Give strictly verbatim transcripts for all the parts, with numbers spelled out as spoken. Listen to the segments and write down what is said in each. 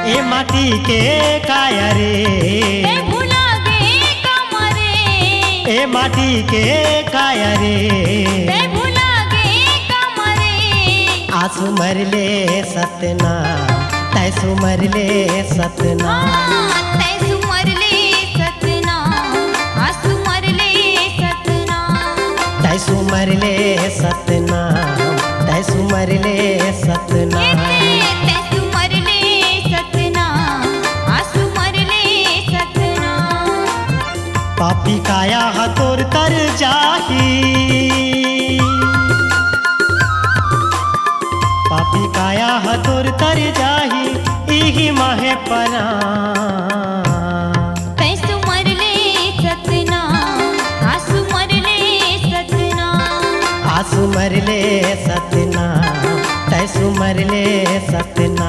ए माटी के काया रे ते भुला गे कमरे ए माटी के काया रे ते भुला गे कमरे आंसू मरले सतना तैसू मरले सतना तैसू मरले सतना आंसू मरले सतना तैसू मरले सतना तैसू मरले सतना तैसू मरले सतना आंसू मरले सतना पापी काया हतोर तर जाही पापी काया हतोर तर जाही इही माहे परा तैसू मरले सतना आंसू मरले सतना आंसू मरले सतना तैसू मरले सतना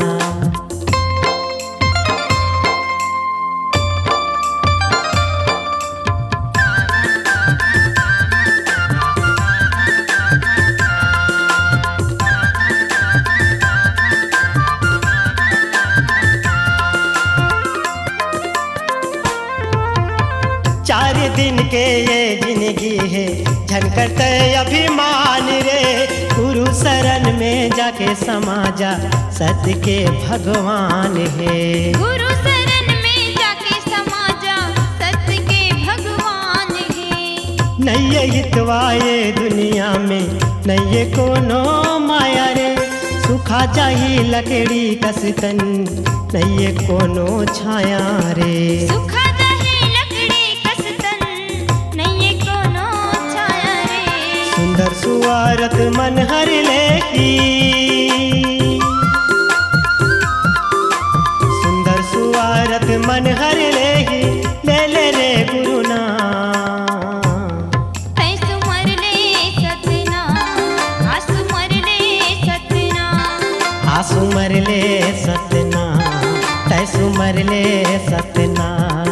चार दिन के ये जिंदगी है झनकते अभिमान रे गुरु शरण में जाके समाजा सत्य के भगवान है गुरु शरण में जाके समाजा सत्य के भगवान है नैये हितवाए दुनिया में नैये कोनो माया रे सुखा जाही लकड़ी कसतन नैये कोनो छाया रे सुखा सुंदर सुवारत मन हर लेकी सुंदर सुवारत मन हर लेगी ले ले रे गुरु नाम तैसू मरले सतना आंसू मरले सतना आंसू मरले सतना तैसू मरले सतना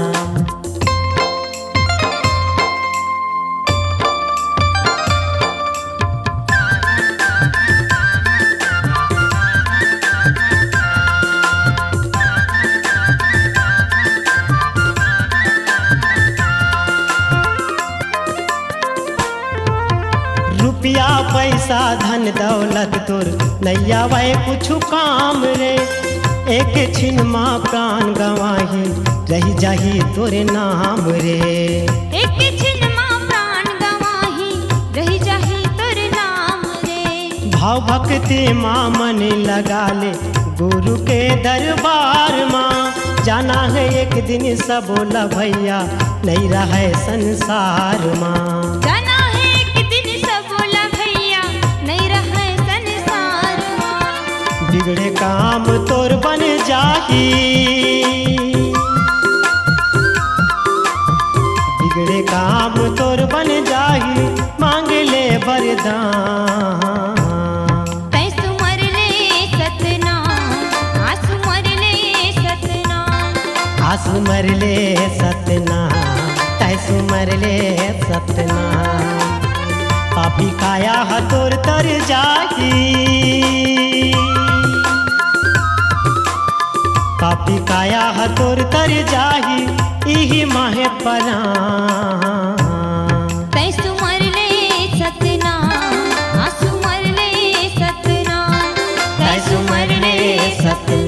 रुपया पैसा धन दौलत तोर नैया वह कुछ काम रे एक छिन माँ प्राण गवाही रही जाही तोरे नाम रे एक छिन माँ प्राण गवाही रही जाही तोरे नाम रे भाव भक्ति माँ मन लगा ले गुरु के दरबार माँ जाना है एक दिन सब बोला भैया नहीं रहे संसार माँ जाना है एक दिन सब बोला भैया नहीं रहे संसार माँ बिगड़े काम तोर बन जाही बिगड़े काम तोर बन जाही मांग ले वरदान तैसू मरले सतना आंसू मरले सतना आंसू मरले सतना तैसू मरले सतना पापी काया हतोर तर जाही पापी काया हतोर तर जाही इही माहे परा तैसू मरले सतना आंसू मरले सतना तैसू मरले सतना